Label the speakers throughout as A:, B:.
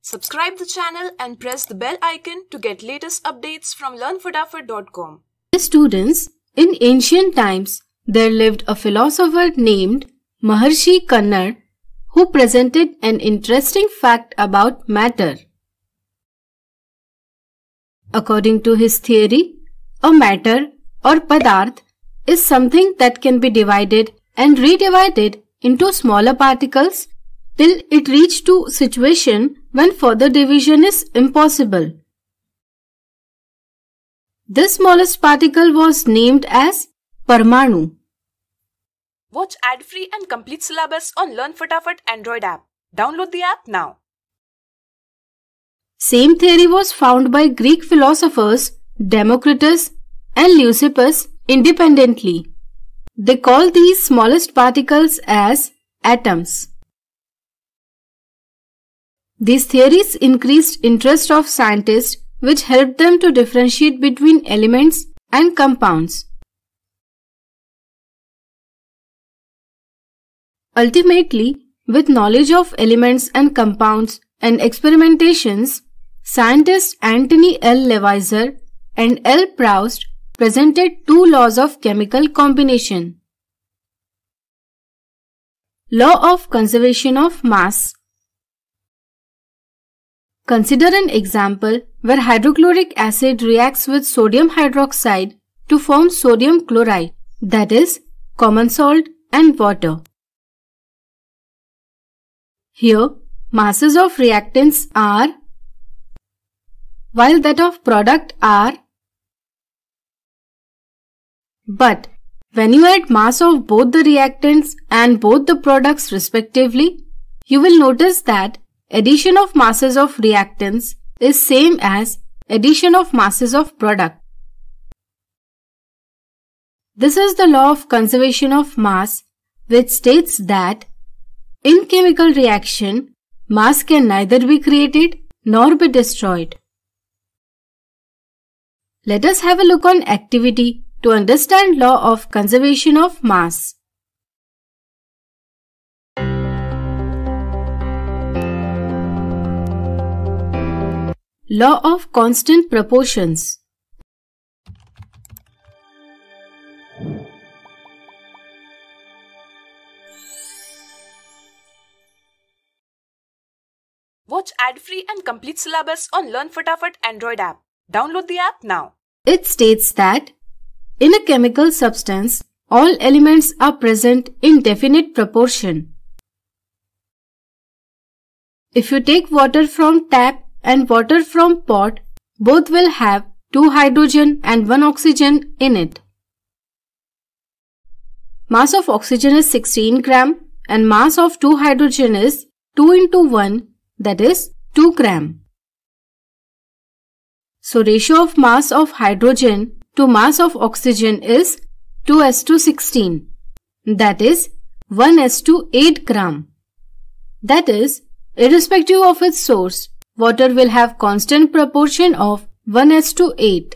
A: Subscribe the channel and press the bell icon to get latest updates from learnfatafat.com.
B: Students, in ancient times, there lived a philosopher named Maharshi Kannad who presented an interesting fact about matter. According to his theory, a matter or padarth is something that can be divided and redivided into smaller particles till it reaches to situation when further division is impossible. This smallest particle was named as Parmanu.
A: Watch ad-free and complete syllabus on Learn Fatafat Android app. Download the app now.
B: Same theory was found by Greek philosophers Democritus and Leucippus independently. They call these smallest particles as atoms. These theories increased interest of scientists, which helped them to differentiate between elements and compounds. Ultimately, with knowledge of elements and compounds and experimentations, scientists Antony L. Levizur and L. Proust presented two laws of chemical combination. Law of conservation of mass. Consider an example where hydrochloric acid reacts with sodium hydroxide to form sodium chloride, that is, common salt and water. Here, masses of reactants are, while that of product are. But when you add mass of both the reactants and both the products respectively, you will notice that addition of masses of reactants is same as addition of masses of product. This is the law of conservation of mass, which states that in chemical reaction, mass can neither be created nor be destroyed. Let us have a look on activity to understand law of conservation of mass. Law of constant proportions.
A: Watch ad-free and complete syllabus on Learn Fatafat Android app. Download the app now.
B: It states that in a chemical substance, all elements are present in definite proportion. If you take water from tap and water from pot, both will have 2 hydrogen and 1 oxygen in it. Mass of oxygen is 16 gram and mass of 2 hydrogen is 2 into 1, that is 2 gram. So ratio of mass of hydrogen to mass of oxygen is 2:16, that is 1:8 gram. That is, irrespective of its source, water will have constant proportion of 1:8.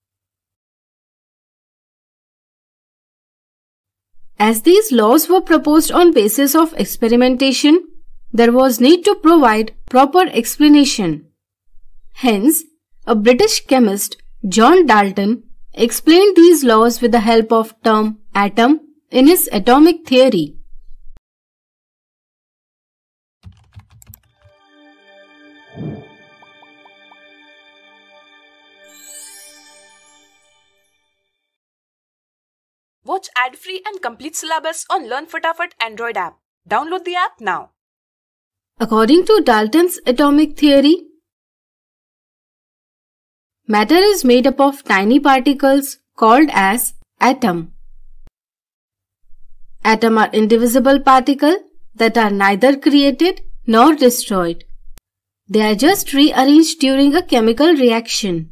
B: As these laws were proposed on basis of experimentation, there was need to provide proper explanation. Hence, a British chemist, John Dalton, explained these laws with the help of term atom in his atomic theory.
A: Watch ad-free and complete syllabus on Learn Fatafat Android app. Download the app now.
B: According to Dalton's atomic theory, matter is made up of tiny particles called as atom. Atom are indivisible particles that are neither created nor destroyed. They are just rearranged during a chemical reaction.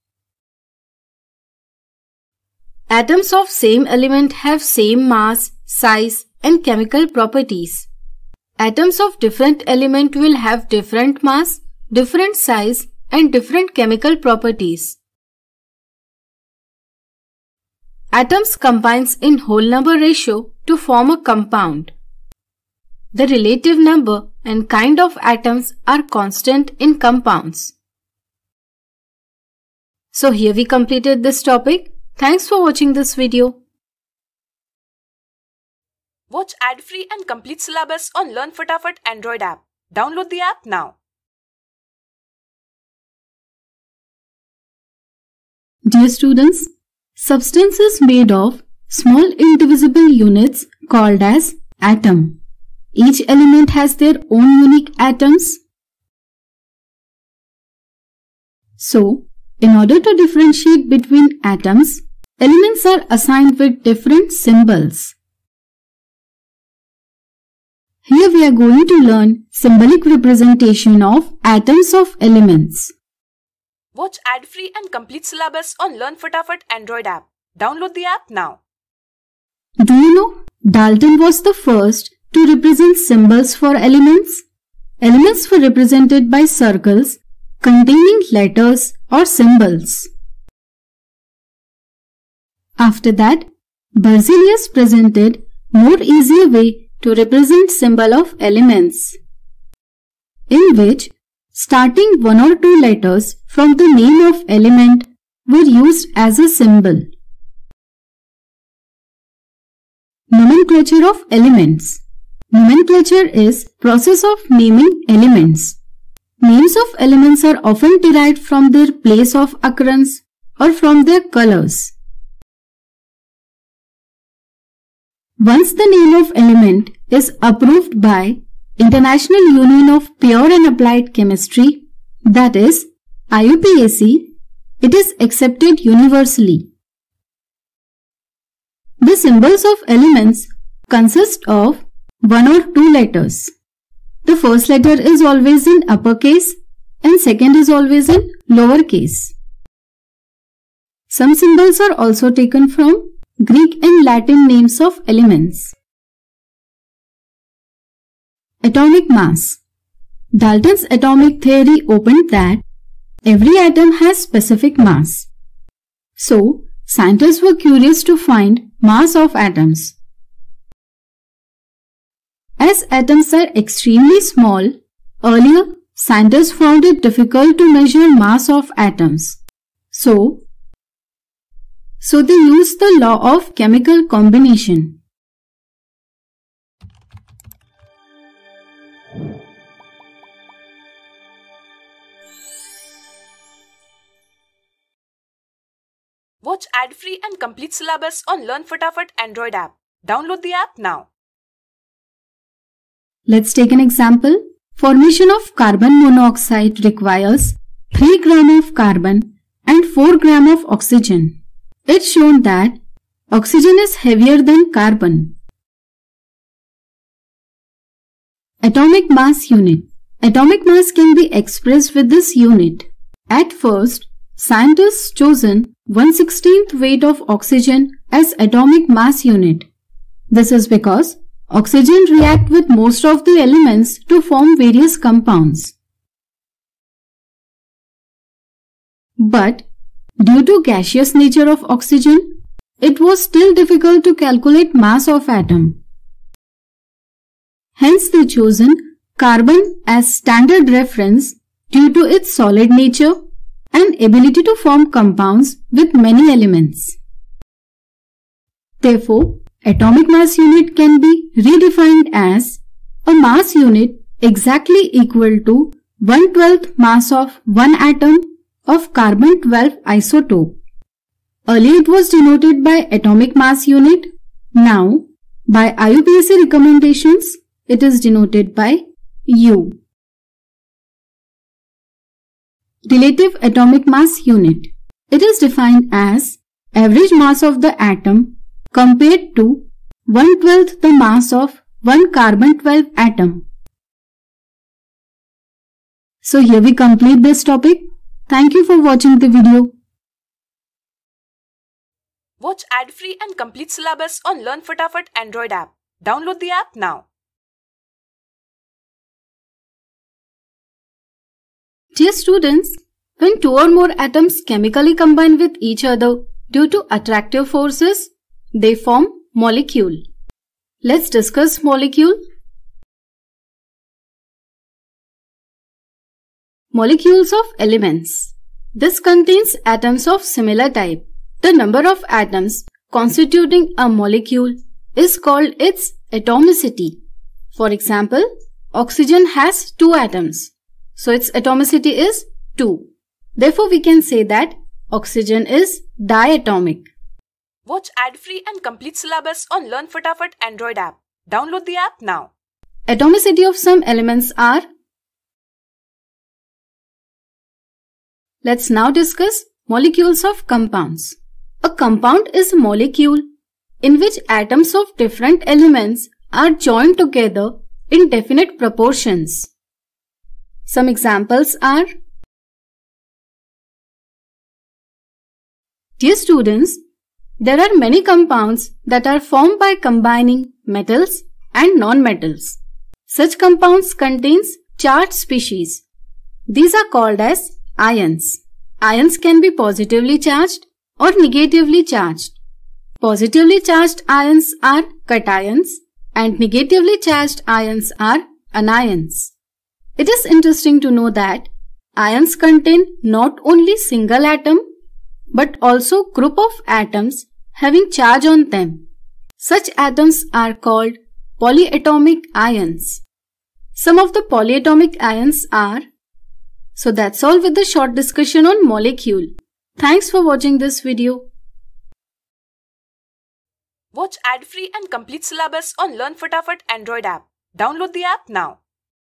B: Atoms of same element have same mass, size and chemical properties. Atoms of different element will have different mass, different size and different chemical properties. Atoms combines in whole number ratio to form a compound. The relative number and kind of atoms are constant in compounds. So here we completed this topic. Thanks for watching this video.
A: Watch ad-free and complete syllabus on Learn Fatafat Android app. Download the app now.
C: Dear students, substance is made of small indivisible units called as atom. Each element has their own unique atoms. So, in order to differentiate between atoms, elements are assigned with different symbols. Here we are going to learn symbolic representation of atoms of elements.
A: Watch ad-free and complete syllabus on Learn Fatafat Android app. Download the app now.
C: Do you know, Dalton was the first to represent symbols for elements. Elements were represented by circles containing letters or symbols. After that, Berzelius presented more easier way to represent symbol of elements, in which starting one or two letters from the name of element were used as a symbol. Nomenclature of elements. Nomenclature is process of naming elements. Names of elements are often derived from their place of occurrence or from their colors. Once the name of element is approved by International Union of Pure and Applied Chemistry, that is IUPAC, it is accepted universally. The symbols of elements consist of one or two letters. The first letter is always in uppercase and second is always in lowercase. Some symbols are also taken from Greek and Latin names of elements. Atomic mass. Dalton's atomic theory opened that every atom has specific mass. So, scientists were curious to find mass of atoms. As atoms are extremely small, earlier scientists found it difficult to measure mass of atoms. So they used the law of chemical combination.
A: Watch ad-free and complete syllabus on Learn Fatafat Android app. Download the app now.
C: Let's take an example. Formation of carbon monoxide requires 3 grams of carbon and 4 grams of oxygen. It's shown that oxygen is heavier than carbon. Atomic mass unit. Atomic mass can be expressed with this unit. At first, scientists chosen 1/16th weight of oxygen as atomic mass unit. This is because oxygen reacts with most of the elements to form various compounds. But due to gaseous nature of oxygen, it was still difficult to calculate mass of atom. Hence they chosen carbon as standard reference due to its solid nature and ability to form compounds with many elements. Therefore, atomic mass unit can be redefined as a mass unit exactly equal to 1/12 mass of one atom of carbon-12 isotope. Earlier it was denoted by atomic mass unit. Now, by IUPAC recommendations, it is denoted by U. Relative atomic mass unit. It is defined as average mass of the atom compared to 1/12 the mass of one carbon-12 atom. So here we complete this topic. Thank you for watching the video.
A: Watch ad-free and complete syllabus on Learn Fatafat Android app. Download the app now.
B: Dear students, when two or more atoms chemically combine with each other due to attractive forces, they form molecule. Let's discuss molecule. Molecules of elements. This contains atoms of similar type. The number of atoms constituting a molecule is called its atomicity. For example, oxygen has 2 atoms, so its atomicity is 2. Therefore, we can say that oxygen is diatomic.
A: Watch ad-free and complete syllabus on Learn Fatafat Android app. Download the app now.
B: Atomicity of some elements are. Let's now discuss molecules of compounds. A compound is a molecule in which atoms of different elements are joined together in definite proportions. Some examples are. Dear students, there are many compounds that are formed by combining metals and non-metals. Such compounds contains charged species. These are called as ions. Ions can be positively charged or negatively charged. Positively charged ions are cations and negatively charged ions are anions. It is interesting to know that ions contain not only single atom but also group of atoms having charge on them. Such atoms are called polyatomic ions. Some of the polyatomic ions are. So that's all with the short discussion on molecule. Thanks for watching this video.
A: Watch ad-free and complete syllabus on Learn Fatafat Android app. Download the app now.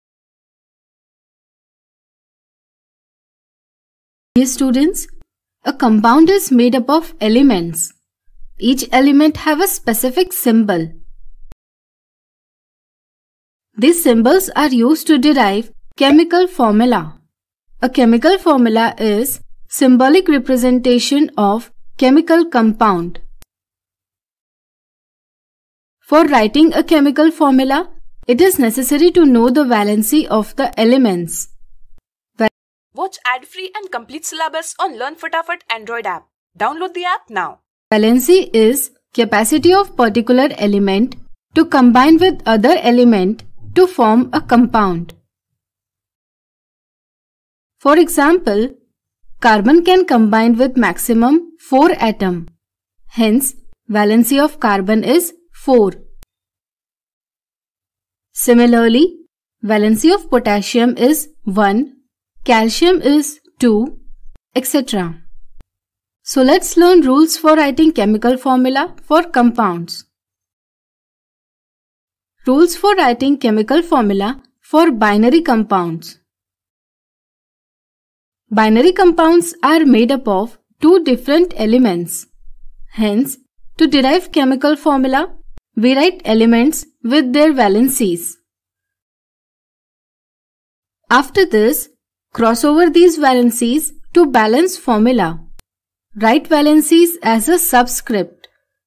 B: Dear students, a compound is made up of elements. Each element have a specific symbol. These symbols are used to derive chemical formula. A chemical formula is symbolic representation of chemical compound. For writing a chemical formula, it is necessary to know the valency of the elements.
A: Watch ad-free and complete syllabus on Learn Fatafat Android app. Download the app now.
B: Valency is capacity of particular element to combine with other element to form a compound. For example, carbon can combine with maximum 4 atoms. Hence, valency of carbon is 4. Similarly, valency of potassium is 1, calcium is 2, etc. So let's learn rules for writing chemical formula for compounds. Rules for writing chemical formula for binary compounds. Binary compounds are made up of 2 different elements. Hence, to derive chemical formula, we write elements with their valencies. After this, cross over these valencies to balance formula. Write valencies as a subscript.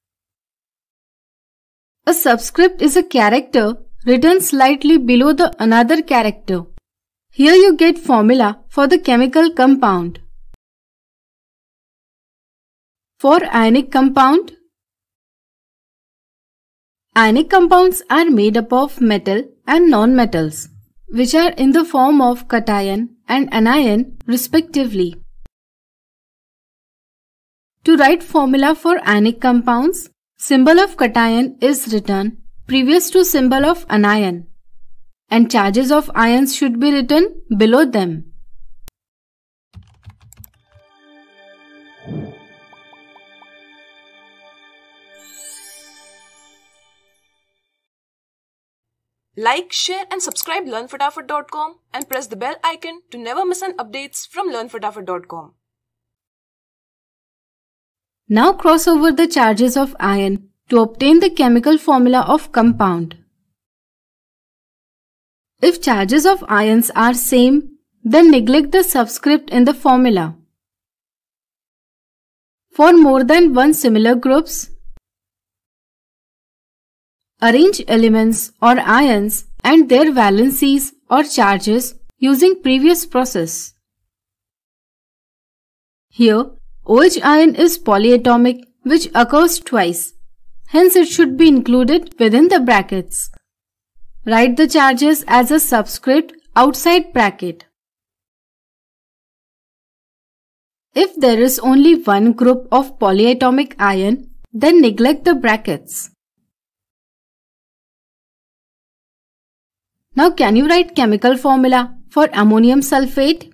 B: A subscript is a character written slightly below the another character. Here you get formula for the chemical compound. For ionic compound, ionic compounds are made up of metal and non-metals, which are in the form of cation and anion respectively. To write formula for ionic compounds, symbol of cation is written previous to symbol of anion, and charges of ions should be written below them.
A: Like, share and subscribe LearnFatafat.com and press the bell icon to never miss an updates from LearnFatafat.com.
B: Now cross over the charges of ion to obtain the chemical formula of compound. If charges of ions are same, then neglect the subscript in the formula. For more than one similar groups, arrange elements or ions and their valencies or charges using previous process. Here, OH ion is polyatomic, which occurs twice. Hence, it should be included within the brackets. Write the charges as a subscript outside bracket. If there is only one group of polyatomic ion, then neglect the brackets. Now can you write chemical formula for ammonium sulfate?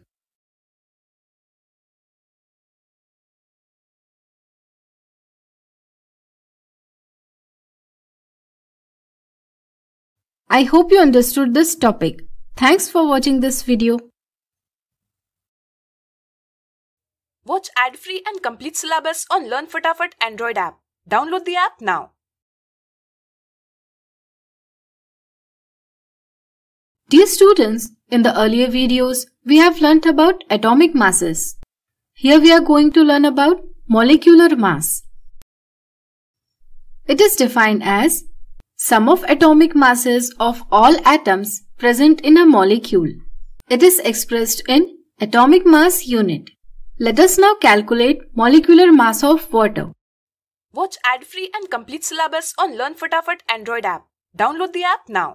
B: I hope you understood this topic. Thanks for watching this video.
A: Watch ad-free and complete syllabus on Learn Fatafat Android app. Download the app now.
B: Dear students, in the earlier videos, we have learnt about atomic masses. Here we are going to learn about molecular mass. It is defined as sum of atomic masses of all atoms present in a molecule. It is expressed in atomic mass unit. Let us now calculate molecular mass of water.
A: Watch ad-free and complete syllabus on Learn Fatafat Android app. Download the app now.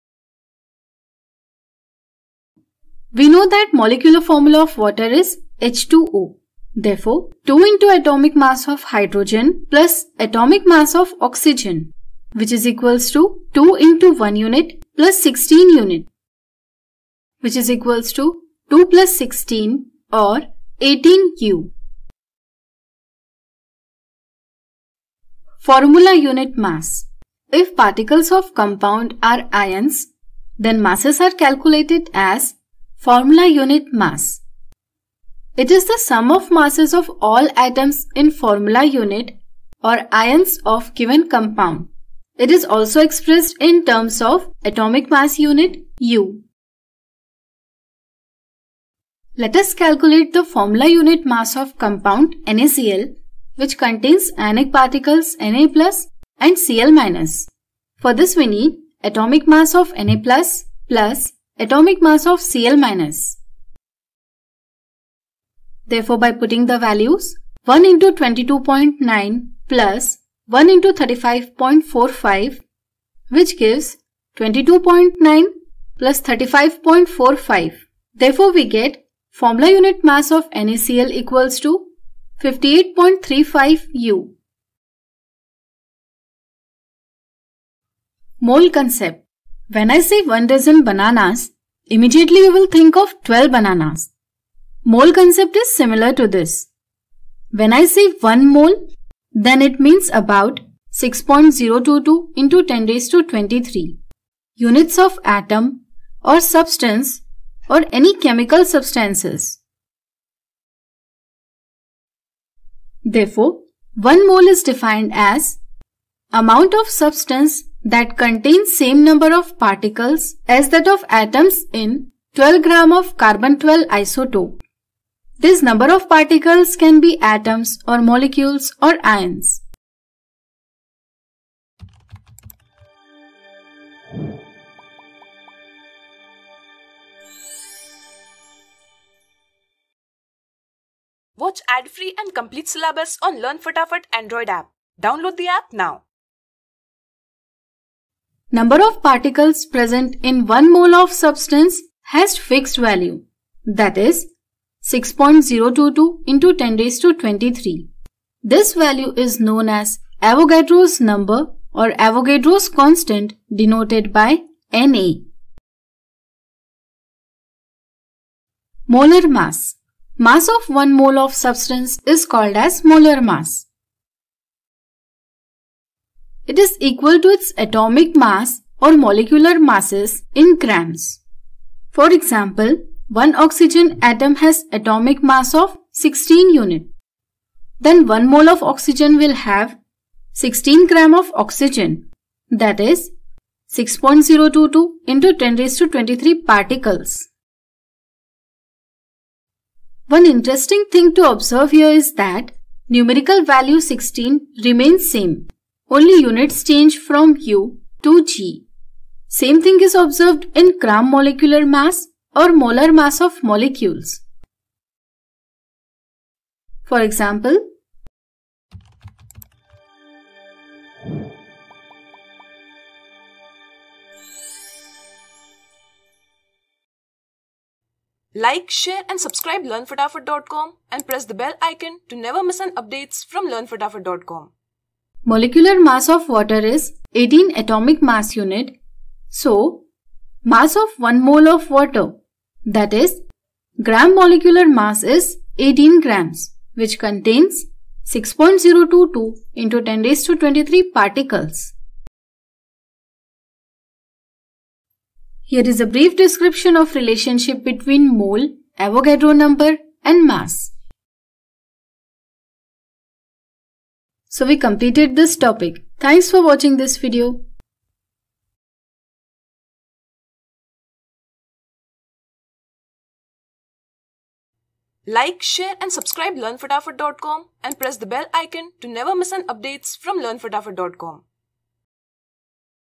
B: We know that molecular formula of water is H2O. Therefore, 2 into atomic mass of hydrogen plus atomic mass of oxygen, which is equals to 2 into 1 unit plus 16 unit, which is equals to 2 plus 16 or 18U. Formula unit mass. If particles of compound are ions, then masses are calculated as formula unit mass. It is the sum of masses of all atoms in formula unit or ions of given compound. It is also expressed in terms of atomic mass unit U. Let us calculate the formula unit mass of compound NaCl, which contains ionic particles Na+ and Cl-. For this we need atomic mass of Na+ plus atomic mass of Cl-. Therefore, by putting the values 1 into 22.9 plus 1 into 35.45, which gives 22.9 plus 35.45. Therefore, we get formula unit mass of NaCl equals to 58.35 U. Mole concept. When I say 1 dozen bananas, immediately you will think of 12 bananas. Mole concept is similar to this. When I say 1 mole, then it means about 6.022 into 10 raised to 23 units of atom or substance or any chemical substances. Therefore, 1 mole is defined as amount of substance that contains same number of particles as that of atoms in 12 gram of carbon-12 isotope. This number of particles can be atoms or molecules or ions.
A: Watch ad-free and complete syllabus on Learn Fatafat Android app. Download the app now.
B: Number of particles present in 1 mole of substance has fixed value, that is 6.022 into 10 raised to 23. This value is known as Avogadro's number or Avogadro's constant, denoted by Na. Molar mass. Mass of 1 mole of substance is called as molar mass. It is equal to its atomic mass or molecular masses in grams. For example, 1 oxygen atom has atomic mass of 16 unit. Then 1 mole of oxygen will have 16 gram of oxygen, that is 6.022 into 10 raised to 23 particles. One interesting thing to observe here is that numerical value 16 remains same. Only units change from U to G. Same thing is observed in gram molecular mass or molar mass of molecules. For example,
A: Like, share and subscribe LearnFatafat.com and press the bell icon to never miss an updates from LearnFatafat.com.
C: Molecular mass of water is 18 atomic mass unit. So, mass of 1 mole of water, that is, gram molecular mass is 18 grams, which contains 6.022 into 10 raised to 23 particles. Here is a brief description of relationship between mole, Avogadro number and mass. So we completed this topic. Thanks for watching this video.
A: Like, share and subscribe LearnFatafat.com and press the bell icon to never miss an updates from LearnFatafat.com.